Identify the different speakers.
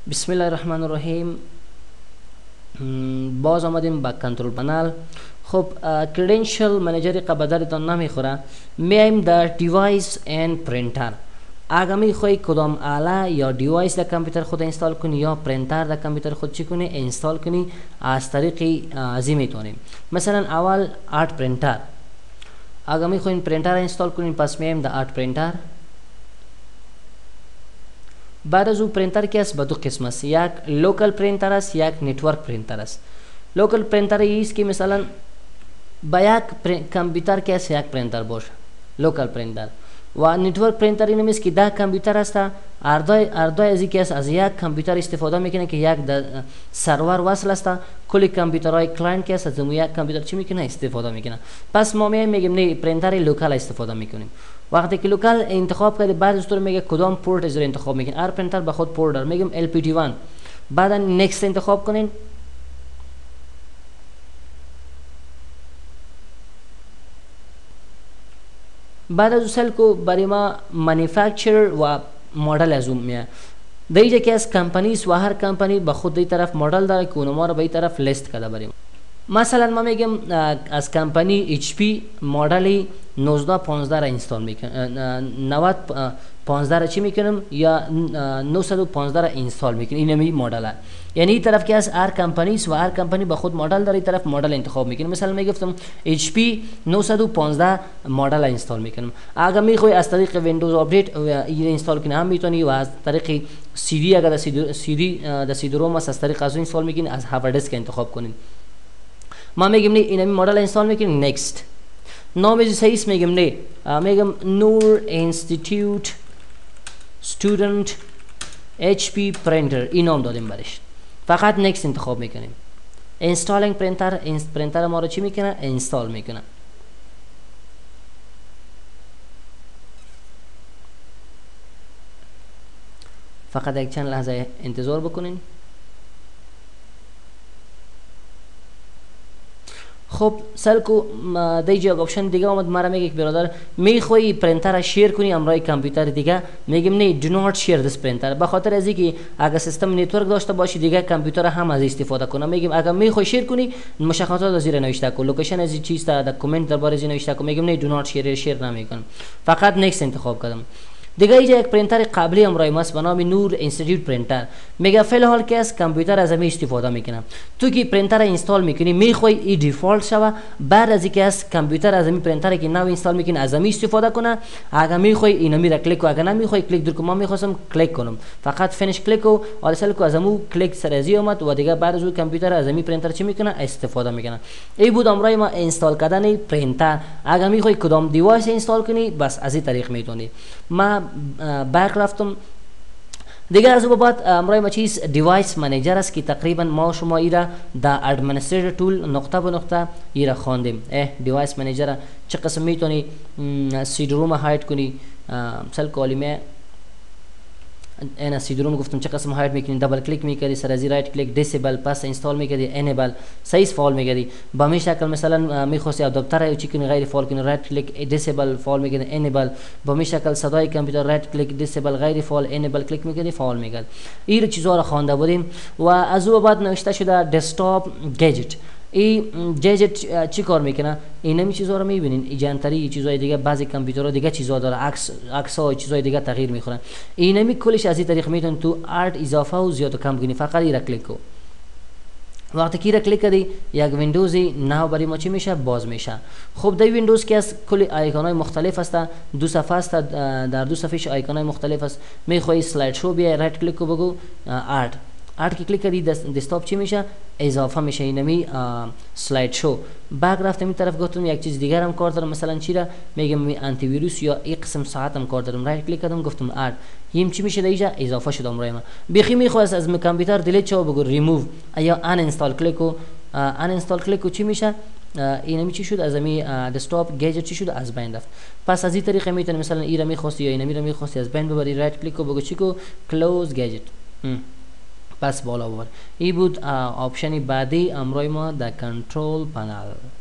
Speaker 1: بسم الله الرحمن الرحیم. باز آمدیم با کنترل پنل. خب کریدنشیل منیجر قبضدارتان نمیخوره. میایم در دیوایس اند پرینتر. اگر میخوای کدام آله یا دیوایس در کامپیوتر خود اینستال کنی یا پرینتر در کامپیوتر خود چی کنی اینستال کنی، از طریق ازی میتونیم. مثلا اول آرت پرینتر. اگر میخواین پرینتر اینستال کنین پس میایم در آرت پرینتر. بعد از او پرینتر که است به دو قسم است، یک لوکال پرینتر است، یک نتورک پرینتر است. لوکال پرینتر است که مثلا با یک کامپیوتر که است یک پرینتر باشه، لوکال پرینتر. و نتورک پرینتر این است که ده کامپیوتر است، اردای از که است از یک کامپیوتر استفاده میکنه که یک سرور وصل است، کلی کامپیوترهای کلاینت که است از یک کامپیوتر چی میکنه استفاده میکنه. پس ما میگیم نه پرینتر لوکال استفاده میکنیم. وقتی که لوکال انتخاب کرده بعد از تو میگه کدام پورت از انتخاب میکنین. هر پرینتر به خود پورت داره، میگیم LPT1. بعد نکست انتخاب کنین. بعد از سل کو برای ما مانیفکتچر و مدل از اون میاد. دیگه که از کمپانیز و هر کمپانی به خود دی طرف مدل داره که اونها رو به این طرف لیست کرده بریم. مثلا ما میگم از کمپانی HP مدل 1915 را اینستال میکنم، 9015 را چی میکنم یا 915 را اینستال میکنم. این می مدل. یعنی این طرف که از هر کمپانیز و هر کمپانی به خود مدل داره، این طرف مدل انتخاب میکنم. مثلا میگفتم HP 915 مدل اینستال میکنم. اگر میخوای از طریق ویندوز آپدیت این اینستال کنی هم میتونی و از طریق CD اگر در CD روم از طریق از اینستال میکنی، از هارد دیسک انتخاب کنین. ما میگم نه این مدل اینستال میکنیم. نکست. نام صحیح میگم نه، میگم نور انستیتیوت استودنت HP پرینتر این نام دادیم برش. فقط نکست انتخاب میکنیم. اینستالینگ پرینتر ما رو چی میکنه؟ اینستال میکنه. فقط یک چند لحظه انتظار بکنین. خب سلکو دیگه آپشن دیگه اومد مرا میگه که برادر میخوای پرینتر را شیر کنی امرای کامپیوتر دیگه، میگم نه دو نات شیر دس پرینتر. به خاطر از اینکه اگر سیستم نتورک داشته باشی دیگه کامپیوتر هم از استفاده کنه. میگم اگر میخوای شیر کنی مشخصات از زیر نوشته کن، لوکیشن از چیز در کامنت درباره از نوشته کن. میگم نه دو نات شیر نمیکنم، فقط نکست انتخاب کردم. دیگه اینجا یک پرینتر قبلی امرای ماست به نام نور انستیتیوت پرینتر. میگه فی الحال که از کامپیوتر از می استفاده میکنم. تو که پرینتر اینستال میکنی میخوای این دیفالت شوه، بعد از اینکه از کامپیوتر از می پرینتر که نو اینستال میکنی از می استفاده کنه. اگر میخوای اینو میره کلیک کو، اگر نمیخوای کلیک دور کو. ما میخواستم کلیک کنم، فقط فینیش کلیک کو. آلسل کو ازمو کلیک سرازی اومد و دیگه بعد از اون کامپیوتر از می پرینتر چی میکنه استفاده میکنه. این بود امرای ما اینستال کردن پرینتر. اگر میخوای کدام دیوایس اینستال کنی بس از این طریق میتونی. ما بک رفتم دیگه. از بعد امروز ما چیز دیوایس منیجر است که تقریبا ما شما ایرا در ادمنستریتور تول نقطه به نقطه ایرا خواندیم. دیوایس منیجر چه قسم میتونی سید روم هاید کنی. مثلا کلمه انا سید روم گفتم چه قسم هاید میکنی. دبل کلیک میکردی سر از رایت کلیک دیسیبل پس اینستال میکردی انیبل سایز فال میکردی. با می شکل مثلا میخواستی اداپتر چی کنی غیر فال کنی رایت کلیک دیسیبل فال میکردی انیبل. با می شکل صدای کامپیوتر رایت کلیک دیسیبل غیر فال انیبل کلیک میکردی فال میکرد. این چیزا رو خوانده بودیم و از او بعد نوشته شده دسکتاپ گیجت. این گیجت چی کار میکنه؟ این همین چیزا رو میبینین، جنتری چیزای دیگه، بعضی کامپیوترها دیگه چیزا داره، عکس ها چیزای دیگه تغییر میخوره. این همین کلش از این طریق میتونی تو ارت اضافه و زیاد و کم کنی. فقط این را کلیک کو. وقتی که را کلیک کردی یک ویندوزی نو برای ما چی میشه؟ باز میشه. خب در ویندوز که از کلی آیکون های مختلف است، دو صفحه است، در دو صفحه آیکون های مختلف است. میخوای اسلاید شو بیا رایت کلیک کو بگو ارت که کلیک کردی دسکتاپ چی میشه؟ اضافه میشه. اینمی سلاید شو. بک رفتم این طرف گفتم یک چیز دیگر هم کار دارم. مثلا چی را میگم آنتی ویروس یا یک قسم ساعت هم کار دارم. رایت کلیک کردم گفتم ارت این چی میشه دیگه اضافه شد امروز ما. بخی میخواست از کامپیوتر دیلیت شو بگو ریموو یا ان اینستال کلیکو. ان اینستال کلیکو چی میشه؟ اینمی چی شد؟ از می دسکتاپ گیجت چی شد؟ از بین رفت. پس از این طریقه میتونی مثلا ایرا میخواستی یا اینمی رو میخواستی از بین ببری رایت کلیک کو بگو چی کو کلوز گیجت. پس بالا ببر. این بود آپشن بعدی امروز ما در کنترل پنل.